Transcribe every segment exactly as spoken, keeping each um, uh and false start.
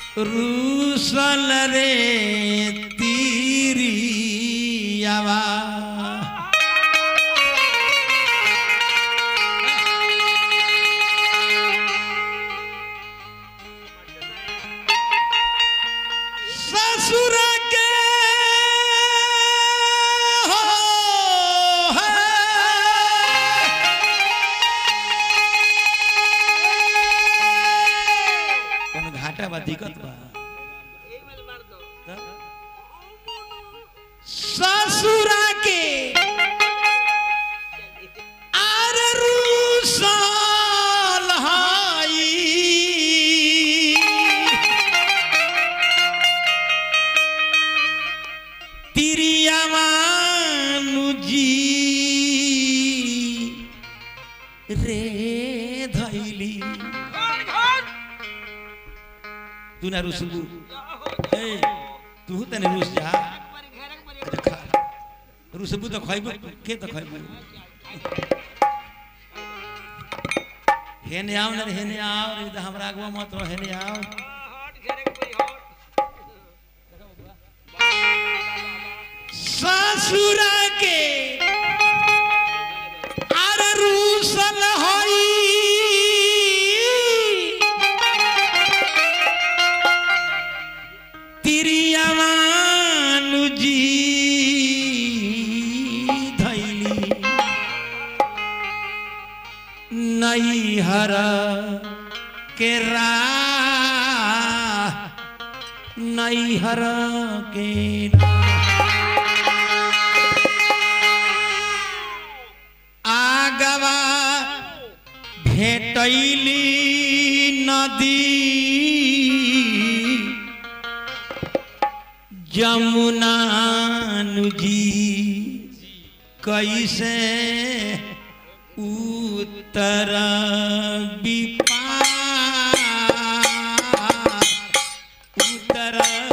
रूसल रे तीरी आवा ससुर के हो कौन घाटा बा दिक्कत बा ससुर के आर रूसल हाई तिरियावानुजी रे धैली तू ना रुसबू ए तू तने रुस जा रुसबू तो खइबू के तो खइबू हेने आओ ना हेने आओ रे हमरा आगवा मत रहो हेने आओ ससुर के आर रूसल होई तिरियावानुजी धैली नैहर के रा नैहर के आगवा भेटैली नदी जमुना नुजी कैसे उत्तर विपार उत्तर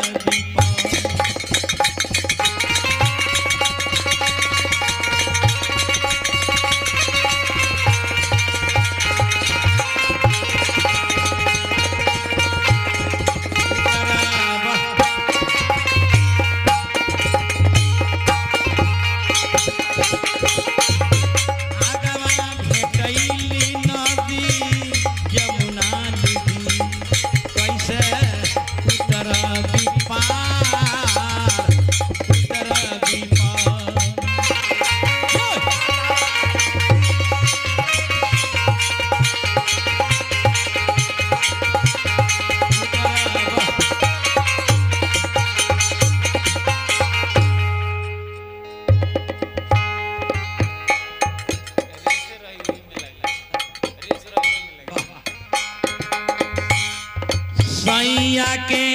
सैया के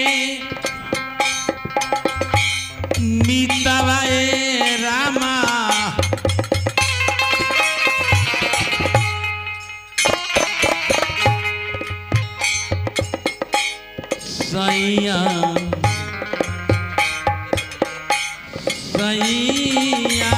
मितवाए रामा सैया सैया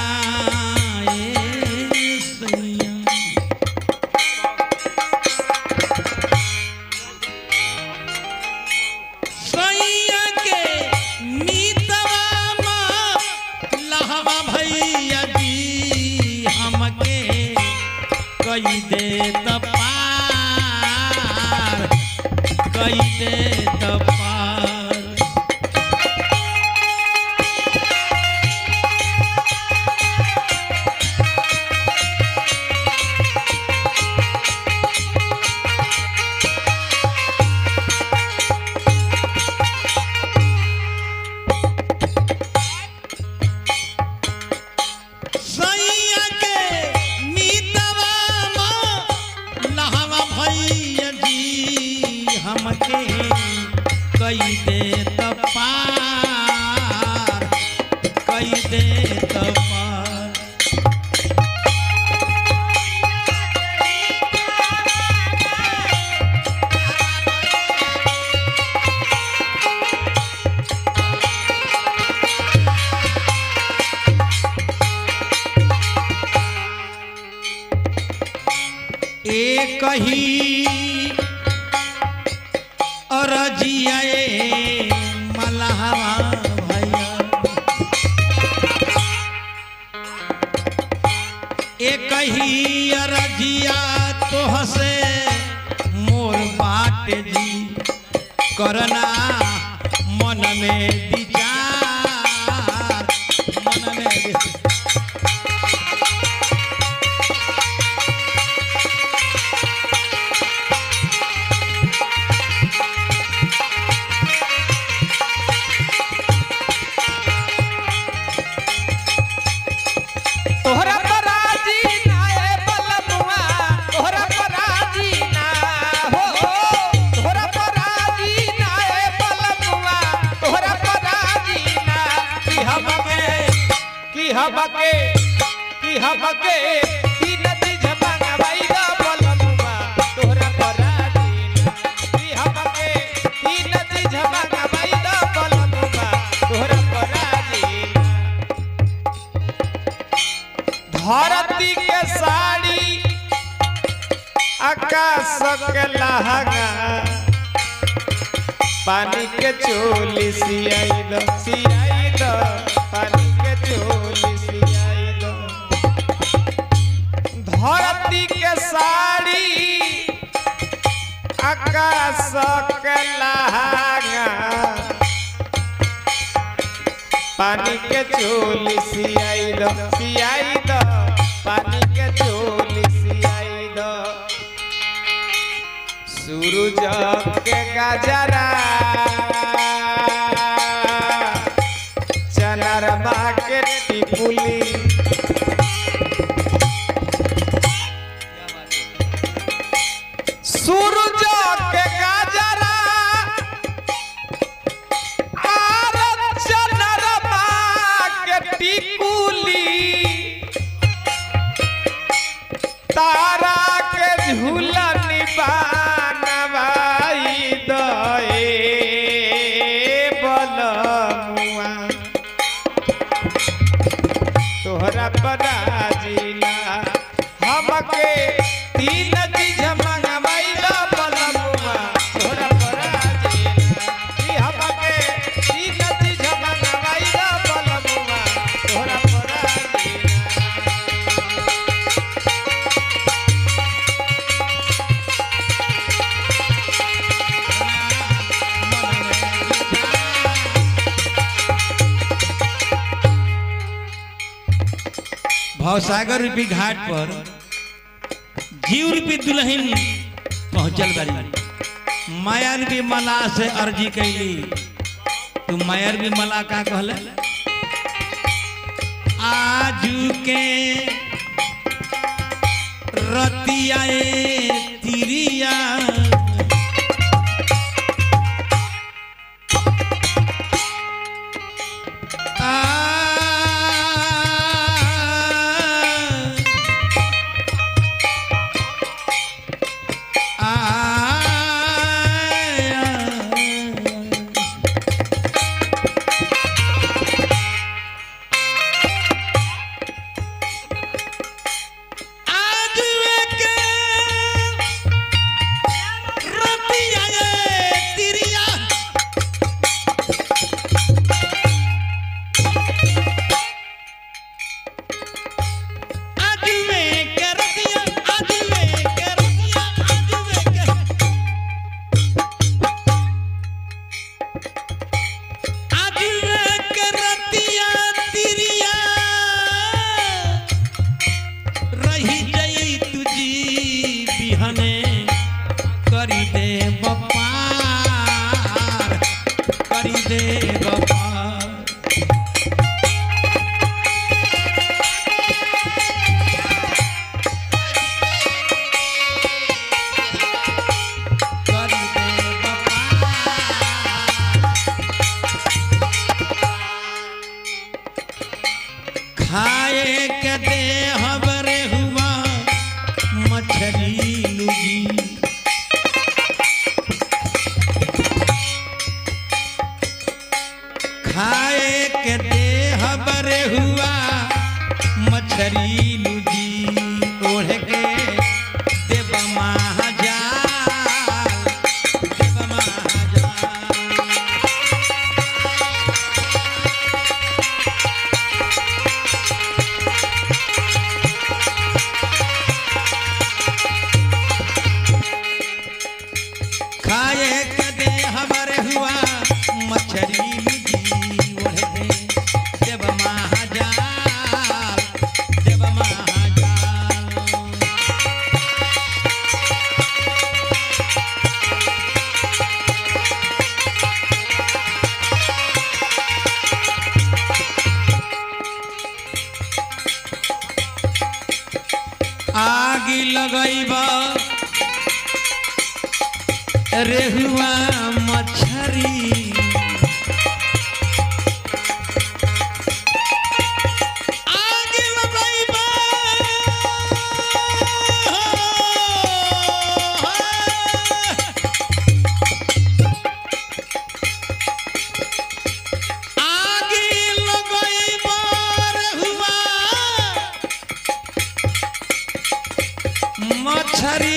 कई दे तपार कई दे तपार कई दे तपार कई दे तपार एक ही रजिया करना मन में विचार मन में विचार। तोहरा पराजी ना ए बलमुआ तोहरा पराजी ना हो तोहरा पराजी ना ए बलमुआ तोहरा पराजी ना कि हमके कि हमके कि हमके तीन चीज मंगवाई दा बलमुआ तोहरा पराजी ना कि हमके तीन चीज मंगवाई दा बलमुआ तोहरा पराजी ना। धरती के साड़ी आकाश के लहंगा पानी के चोली सियाई दो सियाई दो पानी के चोली सियाई दो। धरती के साड़ी आकाश के लहंगा पानी के चोली सियाई दो सियाई दो पानी के चोली सियाई दो। सूरज के गजरा चनरमा के टिकुली सूरज के गजरा तारा के झूलन बनवाई दे बलमुआ तोहरा पराजी ना हमके तीन चीज मंगवाई दे बलमुआ तोहरा पराजी ना कि हमके तीन चीज मंगवाई दे बलमुआ तोहरा पराजी ना। भवसागर रूपी घाट पर जीव रूपी दुल्हन पहुंचल बारी माया रूपी मला से अर्जी कैली तू माया रूपी मला का कहले आजू के रतिया तिरिया खाए के दे हमरे हुआ मछली लुगी रेहुआ मछरी आगे लगइबा आगे लगइबा रेहुआ मछरी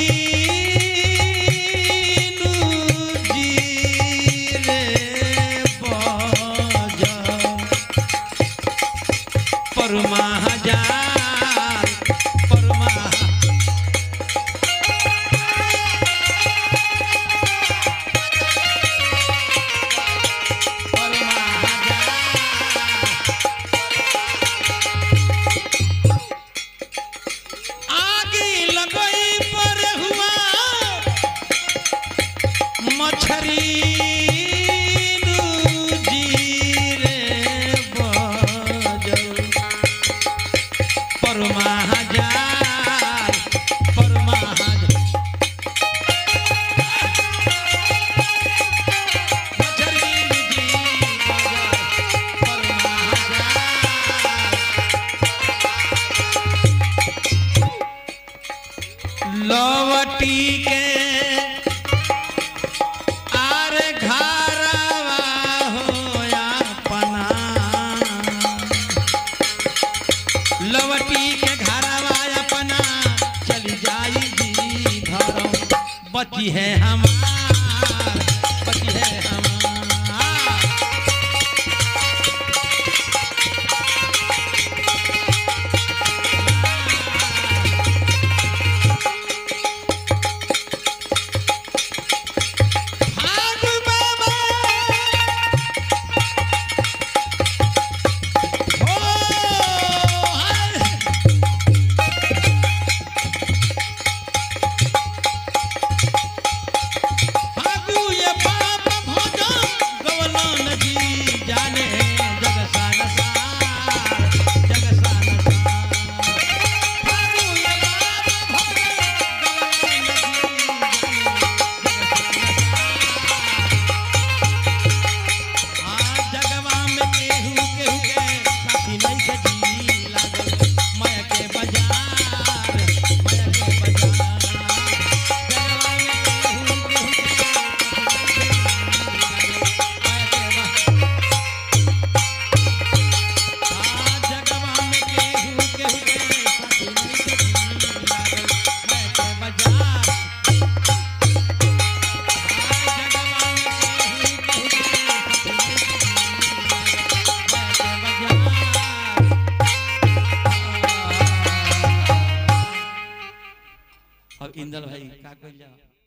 लवटी के आर घरवा होया पना लवटी के घरवा अपना चली जाई जी घरों बची है हमार बची है हमार अब इंदल भाई का कइल जाओ।